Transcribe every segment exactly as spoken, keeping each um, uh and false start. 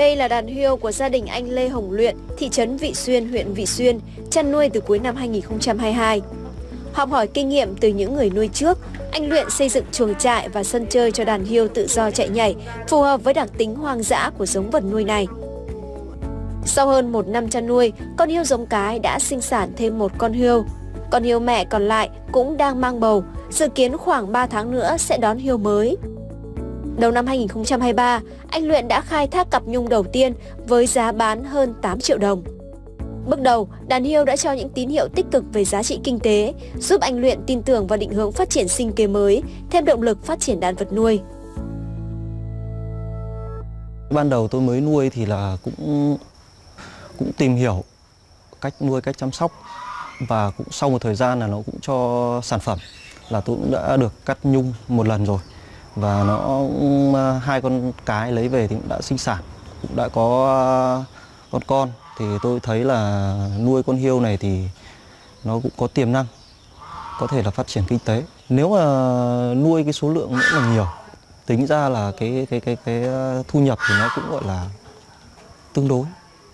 Đây là đàn hươu của gia đình anh Lê Hồng Luyện, thị trấn Vị Xuyên, huyện Vị Xuyên, chăn nuôi từ cuối năm hai nghìn không trăm hai mươi hai. Học hỏi kinh nghiệm từ những người nuôi trước, anh Luyện xây dựng chuồng trại và sân chơi cho đàn hươu tự do chạy nhảy, phù hợp với đặc tính hoang dã của giống vật nuôi này. Sau hơn một năm chăn nuôi, con hươu giống cái đã sinh sản thêm một con hươu. Con hươu mẹ còn lại cũng đang mang bầu, dự kiến khoảng ba tháng nữa sẽ đón hươu mới. Đầu năm hai nghìn không trăm hai mươi ba, anh Luyện đã khai thác cặp nhung đầu tiên với giá bán hơn tám triệu đồng. Bước đầu, đàn hươu đã cho những tín hiệu tích cực về giá trị kinh tế, giúp anh Luyện tin tưởng vào định hướng phát triển sinh kế mới, thêm động lực phát triển đàn vật nuôi. Ban đầu tôi mới nuôi thì là cũng cũng tìm hiểu cách nuôi, cách chăm sóc, và cũng sau một thời gian là nó cũng cho sản phẩm, là tôi cũng đã được cắt nhung một lần rồi, và nó hai con cái lấy về thì cũng đã sinh sản, cũng đã có con con. Thì tôi thấy là nuôi con hươu này thì nó cũng có tiềm năng, có thể là phát triển kinh tế. Nếu mà nuôi cái số lượng rất là nhiều, tính ra là cái cái cái cái thu nhập thì nó cũng gọi là tương đối.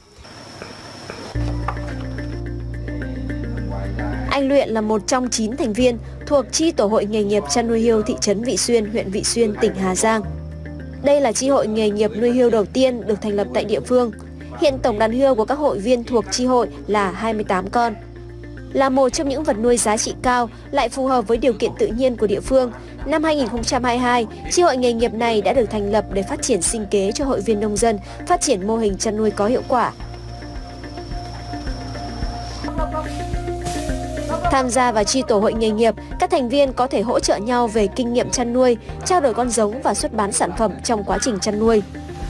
Anh Luyện là một trong chín thành viên thuộc chi tổ hội nghề nghiệp chăn nuôi hươu thị trấn Vị Xuyên, huyện Vị Xuyên, tỉnh Hà Giang. Đây là chi hội nghề nghiệp nuôi hươu đầu tiên được thành lập tại địa phương. Hiện tổng đàn hươu của các hội viên thuộc chi hội là hai mươi tám con. Là một trong những vật nuôi giá trị cao, lại phù hợp với điều kiện tự nhiên của địa phương, năm hai nghìn không trăm hai mươi hai, chi hội nghề nghiệp này đã được thành lập để phát triển sinh kế cho hội viên nông dân, phát triển mô hình chăn nuôi có hiệu quả. Tham gia vào chi tổ hội nghề nghiệp, các thành viên có thể hỗ trợ nhau về kinh nghiệm chăn nuôi, trao đổi con giống và xuất bán sản phẩm trong quá trình chăn nuôi.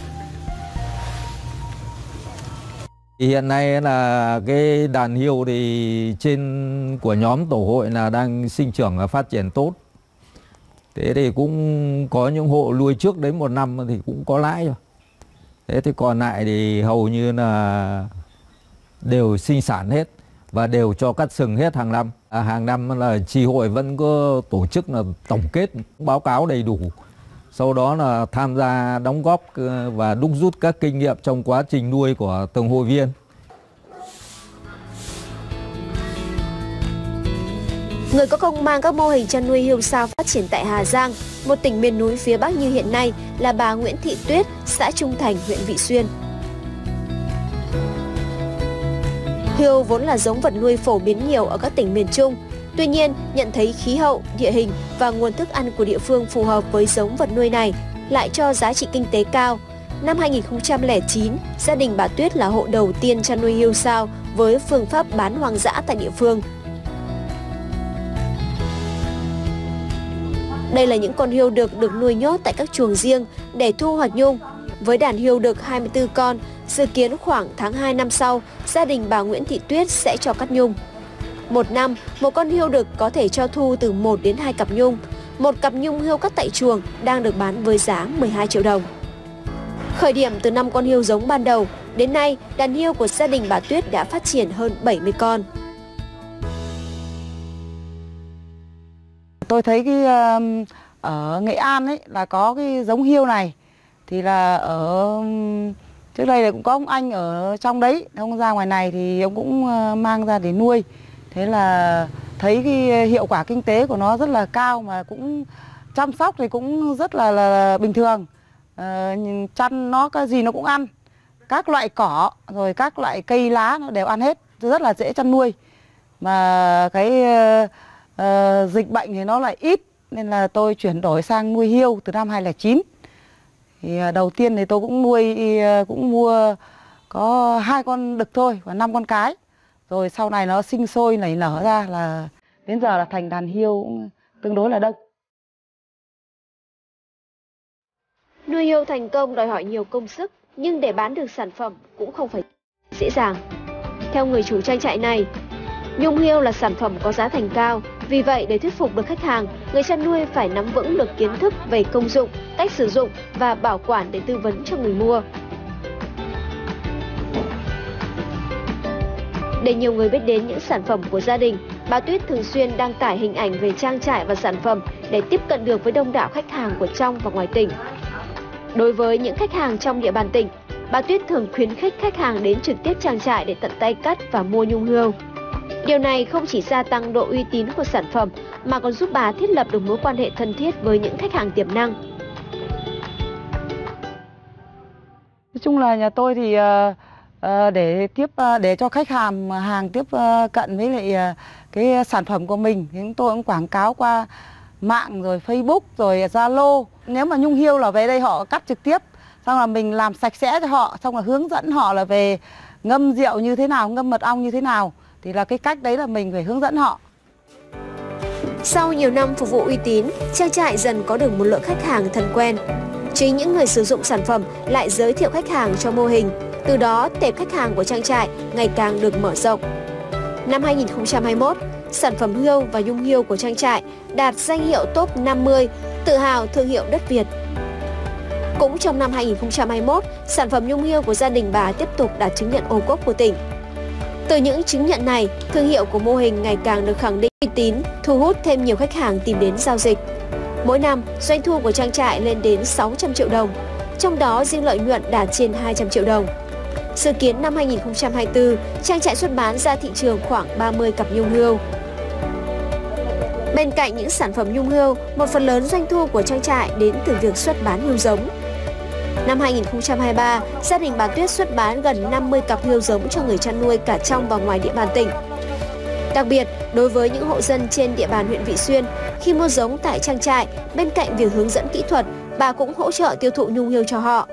Hiện nay là cái đàn hươu thì trên của nhóm tổ hội là đang sinh trưởng và phát triển tốt. Thế thì cũng có những hộ nuôi trước đến một năm thì cũng có lãi rồi. Thế thì còn lại thì hầu như là đều sinh sản hết và đều cho cắt sừng hết hàng năm. À, hàng năm là chi hội vẫn có tổ chức là tổng kết báo cáo đầy đủ. Sau đó là tham gia đóng góp và đúc rút các kinh nghiệm trong quá trình nuôi của từng hội viên. Người có công mang các mô hình chăn nuôi hươu sao phát triển tại Hà Giang, một tỉnh miền núi phía Bắc như hiện nay, là bà Nguyễn Thị Tuyết, xã Trung Thành, huyện Vị Xuyên. Hươu vốn là giống vật nuôi phổ biến nhiều ở các tỉnh miền Trung. Tuy nhiên, nhận thấy khí hậu, địa hình và nguồn thức ăn của địa phương phù hợp với giống vật nuôi này, lại cho giá trị kinh tế cao. Năm hai nghìn không trăm lẻ chín, gia đình bà Tuyết là hộ đầu tiên chăn nuôi hươu sao với phương pháp bán hoang dã tại địa phương. Đây là những con hươu đực được nuôi nhốt tại các chuồng riêng để thu hoạch nhung. Với đàn hươu đực hai mươi tư con, dự kiến khoảng tháng hai năm sau, gia đình bà Nguyễn Thị Tuyết sẽ cho cắt nhung. Một năm, một con hươu đực có thể cho thu từ một đến hai cặp nhung. Một cặp nhung hươu cắt tại chuồng đang được bán với giá mười hai triệu đồng. Khởi điểm từ năm con hươu giống ban đầu, đến nay, đàn hươu của gia đình bà Tuyết đã phát triển hơn bảy mươi con. Tôi thấy cái ở Nghệ An ấy là có cái giống hươu này, thì là ở trước đây là cũng có ông anh ở trong đấy, ông ra ngoài này thì ông cũng mang ra để nuôi. Thế là thấy cái hiệu quả kinh tế của nó rất là cao, mà cũng chăm sóc thì cũng rất là, là bình thường. À, chăn nó cái gì nó cũng ăn, các loại cỏ rồi các loại cây lá nó đều ăn hết, rất là dễ chăn nuôi. Mà cái uh, dịch bệnh thì nó lại ít, nên là tôi chuyển đổi sang nuôi hươu từ năm hai nghìn không trăm lẻ chín. Thì uh, đầu tiên thì tôi cũng nuôi uh, cũng mua có hai con đực thôi và năm con cái. Rồi sau này nó sinh sôi nảy nở ra là đến giờ là thành đàn hươu cũng tương đối là đông. Nuôi hươu thành công đòi hỏi nhiều công sức, nhưng để bán được sản phẩm cũng không phải dễ dàng. Theo người chủ trang trại này, nhung hươu là sản phẩm có giá thành cao. Vì vậy, để thuyết phục được khách hàng, người chăn nuôi phải nắm vững được kiến thức về công dụng, cách sử dụng và bảo quản để tư vấn cho người mua. Để nhiều người biết đến những sản phẩm của gia đình, bà Tuyết thường xuyên đăng tải hình ảnh về trang trại và sản phẩm để tiếp cận được với đông đảo khách hàng của trong và ngoài tỉnh. Đối với những khách hàng trong địa bàn tỉnh, bà Tuyết thường khuyến khích khách hàng đến trực tiếp trang trại để tận tay cắt và mua nhung hươu. Điều này không chỉ gia tăng độ uy tín của sản phẩm mà còn giúp bà thiết lập được mối quan hệ thân thiết với những khách hàng tiềm năng. Nói chung là nhà tôi thì uh, để tiếp uh, để cho khách hàng hàng tiếp uh, cận với lại uh, cái sản phẩm của mình thì chúng tôi cũng quảng cáo qua mạng rồi Facebook rồi Zalo. Nếu mà nhung hươu là về đây họ cắt trực tiếp, xong là mình làm sạch sẽ cho họ, xong là hướng dẫn họ là về ngâm rượu như thế nào, ngâm mật ong như thế nào. Thì là cái cách đấy là mình phải hướng dẫn họ. Sau nhiều năm phục vụ uy tín, trang trại dần có được một lượng khách hàng thân quen. Chính những người sử dụng sản phẩm lại giới thiệu khách hàng cho mô hình. Từ đó, tệp khách hàng của trang trại ngày càng được mở rộng. Năm hai nghìn không trăm hai mươi mốt, sản phẩm hươu và nhung hươu của trang trại đạt danh hiệu top năm mươi, tự hào thương hiệu đất Việt. Cũng trong năm hai nghìn không trăm hai mươi mốt, sản phẩm nhung hươu của gia đình bà tiếp tục đạt chứng nhận ô cốp của tỉnh. Từ những chứng nhận này, thương hiệu của mô hình ngày càng được khẳng định uy tín, thu hút thêm nhiều khách hàng tìm đến giao dịch. Mỗi năm, doanh thu của trang trại lên đến sáu trăm triệu đồng, trong đó riêng lợi nhuận đạt trên hai trăm triệu đồng. Dự kiến năm hai nghìn không trăm hai mươi tư, trang trại xuất bán ra thị trường khoảng ba mươi cặp nhung hươu. Bên cạnh những sản phẩm nhung hươu, một phần lớn doanh thu của trang trại đến từ việc xuất bán hươu giống. Năm hai nghìn không trăm hai mươi ba, gia đình bà Tuyết xuất bán gần năm mươi cặp hươu giống cho người chăn nuôi cả trong và ngoài địa bàn tỉnh. Đặc biệt, đối với những hộ dân trên địa bàn huyện Vị Xuyên, khi mua giống tại trang trại, bên cạnh việc hướng dẫn kỹ thuật, bà cũng hỗ trợ tiêu thụ nhung hươu cho họ.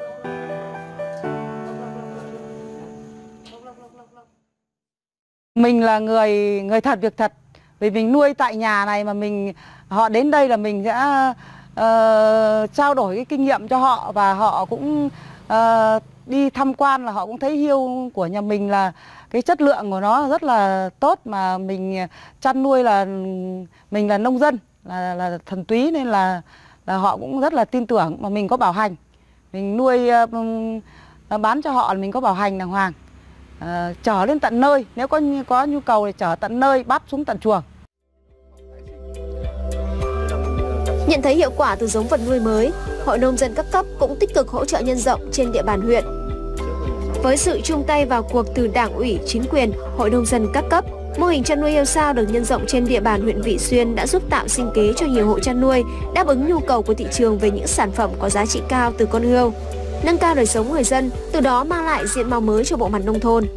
Mình là người người thật việc thật, vì mình nuôi tại nhà này mà mình họ đến đây là mình sẽ uh, trao đổi cái kinh nghiệm cho họ, và họ cũng uh, đi tham quan là họ cũng thấy hươu của nhà mình là cái chất lượng của nó rất là tốt, mà mình chăn nuôi là mình là nông dân, là, là thuần túy, nên là, là họ cũng rất là tin tưởng, mà mình có bảo hành, mình nuôi uh, bán cho họ là mình có bảo hành đàng hoàng. À, chở lên tận nơi, nếu có có nhu cầu thì chở tận nơi, bắt xuống tận chuồng. Nhận thấy hiệu quả từ giống vật nuôi mới, Hội nông dân các cấp cũng tích cực hỗ trợ nhân rộng trên địa bàn huyện. Với sự chung tay vào cuộc từ Đảng ủy, chính quyền, Hội nông dân các cấp, mô hình chăn nuôi hươu sao được nhân rộng trên địa bàn huyện Vị Xuyên đã giúp tạo sinh kế cho nhiều hộ chăn nuôi, đáp ứng nhu cầu của thị trường về những sản phẩm có giá trị cao từ con hươu, nâng cao đời sống người dân, từ đó mang lại diện mạo mới cho bộ mặt nông thôn.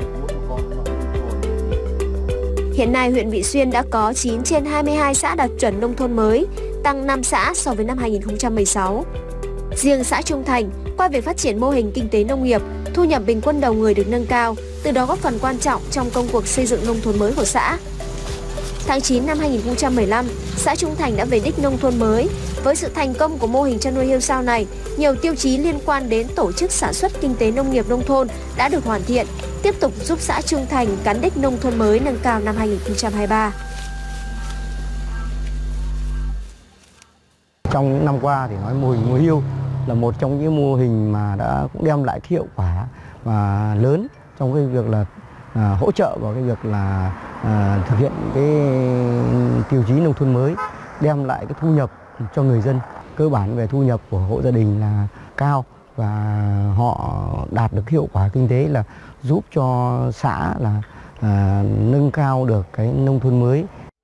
Hiện nay, huyện Vị Xuyên đã có chín trên hai mươi hai xã đạt chuẩn nông thôn mới, tăng năm xã so với năm hai nghìn không trăm mười sáu. Riêng xã Trung Thành, qua việc phát triển mô hình kinh tế nông nghiệp, thu nhập bình quân đầu người được nâng cao, từ đó góp phần quan trọng trong công cuộc xây dựng nông thôn mới của xã. Tháng chín năm hai nghìn không trăm mười lăm, xã Trung Thành đã về đích nông thôn mới. Với sự thành công của mô hình chăn nuôi hươu sao này, nhiều tiêu chí liên quan đến tổ chức sản xuất kinh tế nông nghiệp nông thôn đã được hoàn thiện, tiếp tục giúp xã Trung Thành cán đích nông thôn mới nâng cao năm hai nghìn không trăm hai mươi ba. Trong những năm qua thì nói mô hình nuôi hươu là một trong những mô hình mà đã cũng đem lại cái hiệu quả và lớn trong cái việc là à, hỗ trợ vào cái việc là à, thực hiện cái tiêu chí nông thôn mới, đem lại cái thu nhập cho người dân. Cơ bản về thu nhập của hộ gia đình là cao, và họ đạt được hiệu quả kinh tế là giúp cho xã là à, nâng cao được cái nông thôn mới.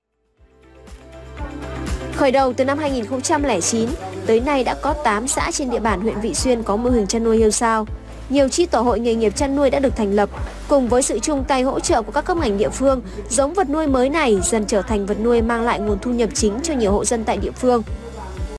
Khởi đầu từ năm hai nghìn không trăm lẻ chín, tới nay đã có tám xã trên địa bàn huyện Vị Xuyên có mô hình chăn nuôi hươu sao. Nhiều chi tổ hội nghề nghiệp chăn nuôi đã được thành lập, cùng với sự chung tay hỗ trợ của các cấp ngành địa phương, giống vật nuôi mới này dần trở thành vật nuôi mang lại nguồn thu nhập chính cho nhiều hộ dân tại địa phương.